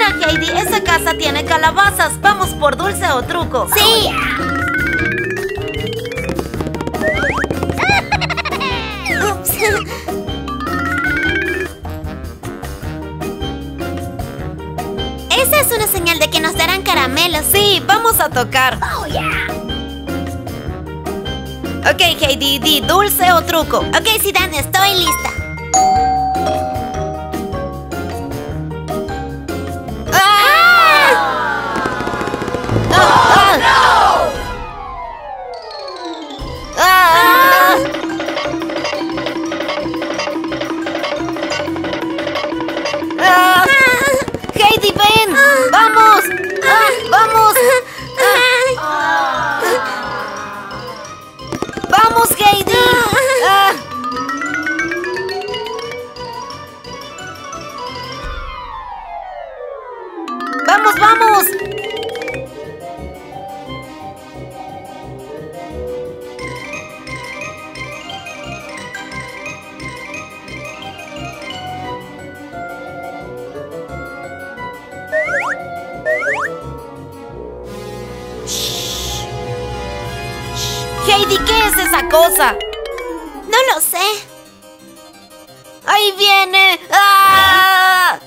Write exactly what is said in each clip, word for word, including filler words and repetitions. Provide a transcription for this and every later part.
Mira, Heidi, esa casa tiene calabazas. ¿Vamos por dulce o truco? ¡Sí! Ups. Esa es una señal de que nos darán caramelos. Sí, vamos a tocar. Oh, yeah. Ok, Heidi, di dulce o truco. Ok, Zidane, estoy lista. ¡Ah! ¡Ah! ¡Ah! ¡Ah! ¡Ah! ¡Heidi, ven! ¡Vamos! ¡Ah! ¡Vamos! ¡Ah! ¡Vamos, Heidi! ¡Ah! ¡Vamos, vamos! Heidi, ¿qué es esa cosa? No lo sé. ¡Ahí viene! ¡Ah!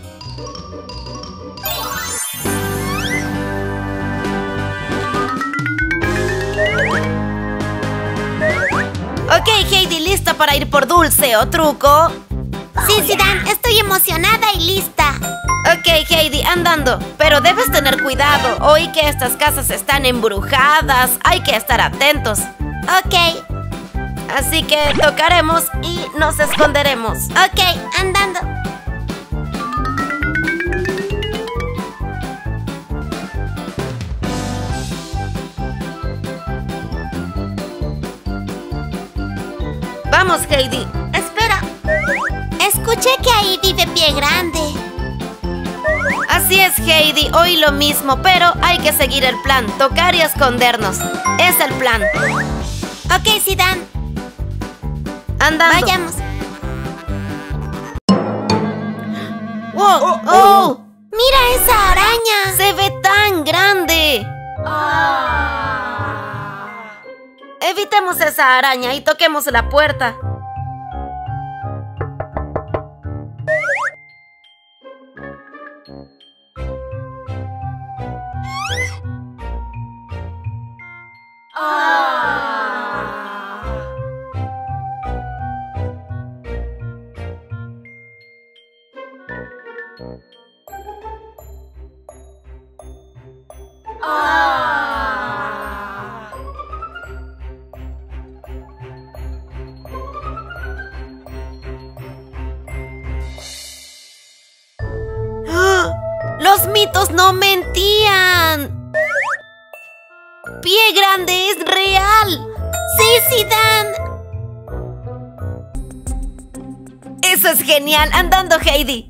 Ok, Heidi, ¿lista para ir por dulce o truco? Sí, Zidane, estoy emocionada y lista. Ok, Heidi, andando. Pero debes tener cuidado. Oí que estas casas están embrujadas. Hay que estar atentos. Ok, Así que tocaremos y nos esconderemos. ok, andando. Vamos, Heidi. Espera. Escuché que ahí vive Pie Grande. Así es, Heidi. Oí lo mismo, pero hay que seguir el plan. Tocar y escondernos. Es el plan. Ok, Zidane, Andando. vayamos. ¡Wow! Oh, ¡Oh! oh. ¡Mira esa araña! ¡Se ve tan grande! Evitemos esa araña y toquemos la puerta. ¡Ah! ¡Los mitos no mentían! ¡Pie Grande es real! ¡Sí, Zidane! ¡Eso es genial! ¡Andando, Heidi!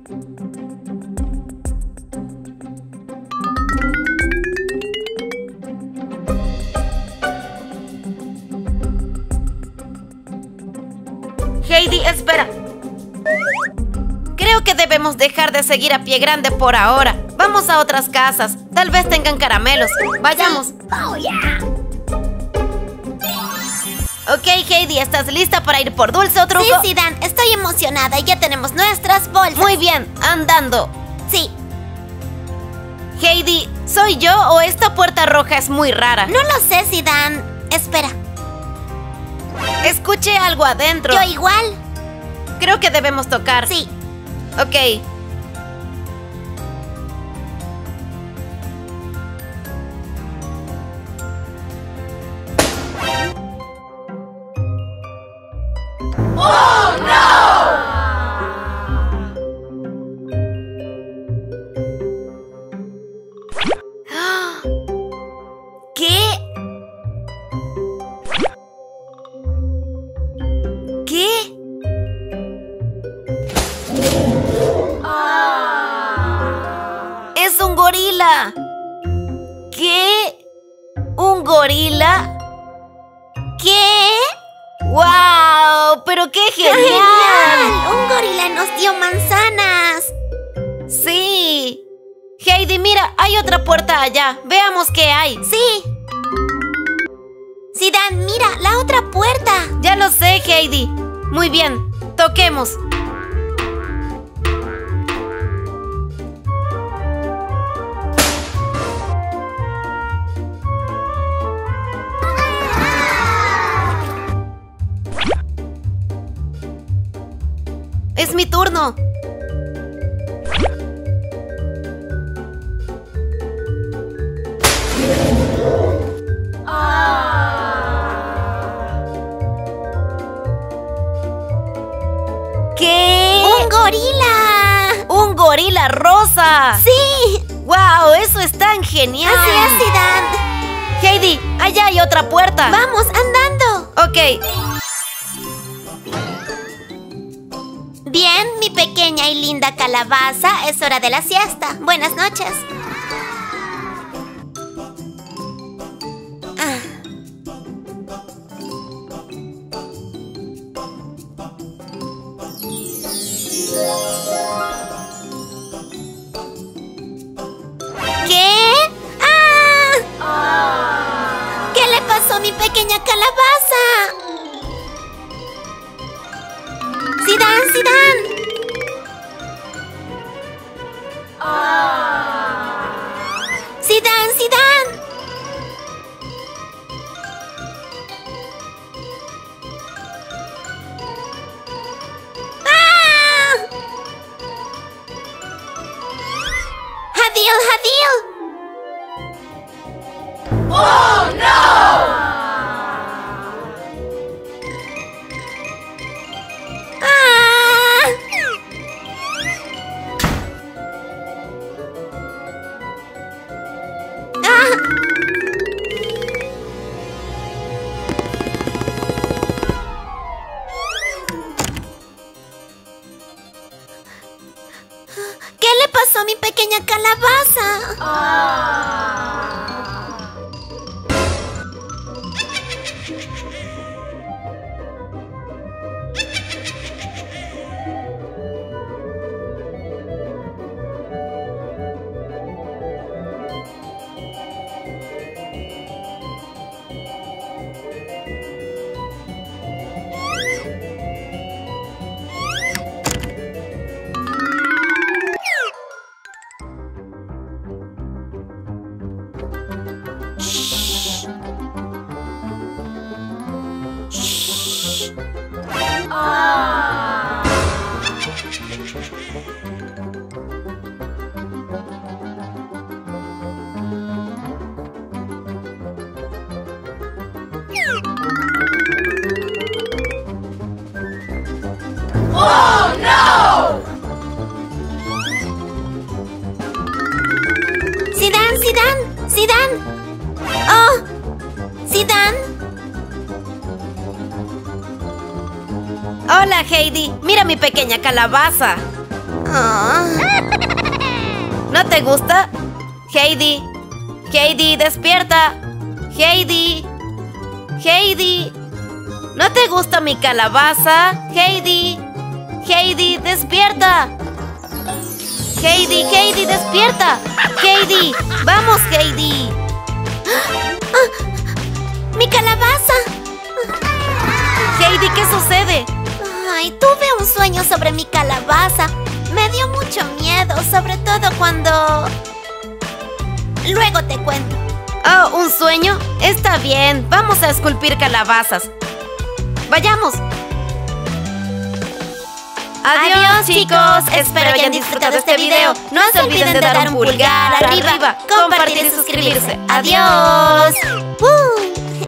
Heidi, espera. Creo que debemos dejar de seguir a Pie Grande por ahora. Vamos a otras casas. Tal vez tengan caramelos. Vayamos. ¡Oh, yeah! Ok, Heidi, ¿estás lista para ir por dulce o truco? Sí, Zidane, estoy emocionada y ya tenemos nuestras bolsas. Muy bien, andando. Sí, Heidi, ¿soy yo o esta puerta roja es muy rara? no lo sé, Zidane. Espera, Escuché algo adentro. yo igual. Creo que debemos tocar. Sí, Ok. ¿Qué? ¿Qué? ¡Es un gorila! ¿Qué? ¿Un gorila? ¿qué? ¡Wow! ¡Pero qué genial! ¡Genial! Un gorila nos dio manzanas. ¡Sí! Heidi, mira, hay otra puerta allá. Veamos qué hay. Sí. Zidane, mira, la otra puerta. Ya lo sé, Heidi. Muy bien, toquemos. Es mi turno. ¿Qué? ¡Un gorila! ¡Un gorila rosa! ¡Sí! ¡Wow! ¡Eso es tan genial! Así es, Zidane. Heidi, allá hay otra puerta. ¡Vamos, andando! Ok. Bien, mi pequeña y linda calabaza, es hora de la siesta. Buenas noches. Ah. ¿Qué? ¡Ah! ¿Qué le pasó a mi pequeña calabaza? ¡Zidane, Zidane! ¡Zidane, Zidane! ¡Ah! ¡Hadil, Hadil! ¡Oh, no! ¿Qué le pasó a mi pequeña calabaza? ¡Oh, no! Zidane, Zidane, Zidane. Oh, Zidane. Hola, Heidi. Mira mi pequeña calabaza. Oh. ¿No te gusta? Heidi. Heidi, despierta. Heidi. Heidi. ¿No te gusta mi calabaza? Heidi. Heidi, despierta. Heidi, Heidi, despierta. Heidi, vamos, Heidi. Ah, ¡mi calabaza! Heidi, ¿qué sucede? Ay, tuve un sueño sobre mi calabaza. Me dio mucho miedo, sobre todo cuando... Luego te cuento. Oh, ¿un sueño? Está bien, vamos a esculpir calabazas. Vayamos. Adiós, Adiós, chicos. chicos. Espero hayan disfrutado este video. No se olviden de dar un pulgar arriba, compartir y suscribirse. Adiós. ¡Uh!